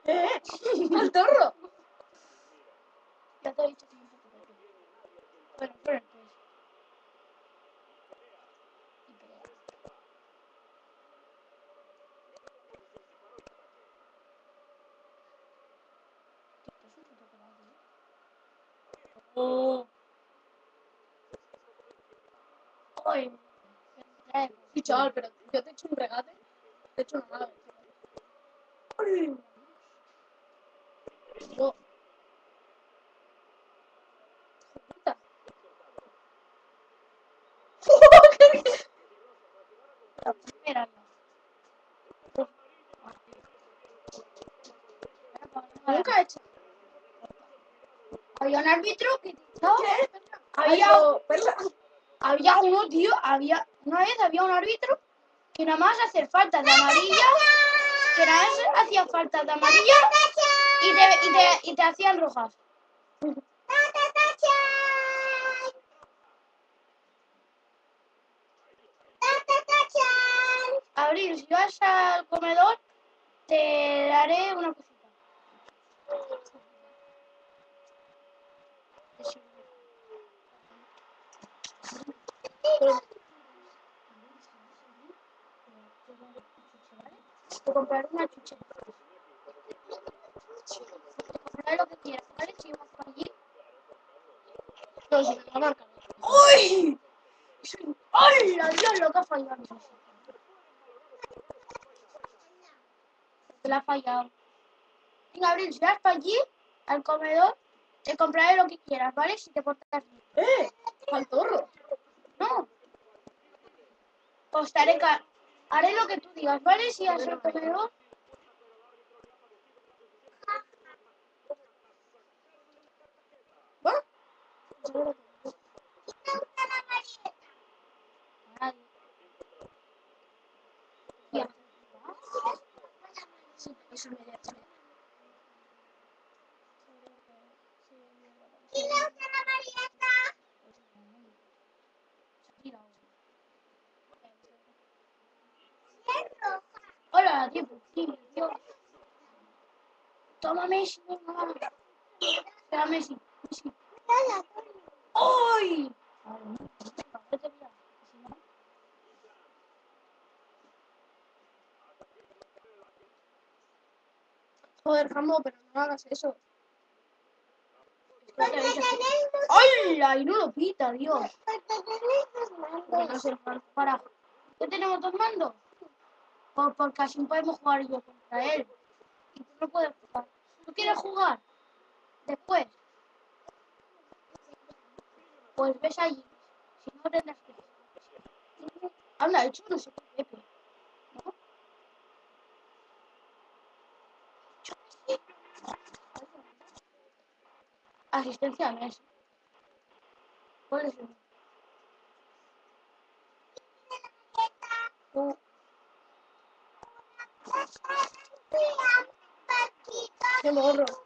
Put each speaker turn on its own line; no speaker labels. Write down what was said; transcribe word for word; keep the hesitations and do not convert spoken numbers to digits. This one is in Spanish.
¿Eh? ¡Al torro!
Ya te he dicho que un poco de pelo. Bueno, pero pues. Y pelea. Tío, es un puto pelado, tío.
Oh.
Oye.
Sí, chaval, pero yo te he hecho un regate. Te he hecho una nave. ¡Ay! Oh. Puta.
La primera no.
Nunca he hecho.
Había un árbitro que no,
¿Qué?
había,
Ay, perla.
había uno, tío, había, una vez había un árbitro que nada más hacer faltas de amarilla, que nada más hacía faltas de amarilla y te, y te, y te hacían rojas. Abril, si vas al comedor, te daré una cosita. Te sirve. Te compraré una chuchera. Te compraré lo que quieras, ¿vale? Si vas para allí.
No, si me la marca.
¡Uy! ¡Ay, la Dios, lo que ha fallado! Te la ha fallado. Venga, Abril, si vas para allí, al comedor, te compraré lo que quieras, ¿vale? Si te portas bien.
¡Eh! ¡Al torro!
No. Pues te haré, ca- haré lo que tú digas, ¿vale? Si vas al comedor.
¿Va?
Nadie. Ya.
Sí, eso me da.
Hola, tiempo. Sí, Dios. Toma Messi, venga. Espera, Messi. Messi. ¡Uy! Vete ya. Si no,
Joder, Rambo, pero no hagas eso.
ya te he dicho que- ¡Hola! Y no lo pita, Dios.
Porque no sé.
Para. ¿Qué tenemos dos mandos? Pues porque así podemos jugar yo contra él. Y tú no puedes jugar. ¿Tú quieres jugar? Después. Pues ves allí. Si no tendrás que. Anda, hecho no sé qué, Pepe. ¿No? Asistencia a Messi. ¿Cuál es el? Tú.
¡Qué morro!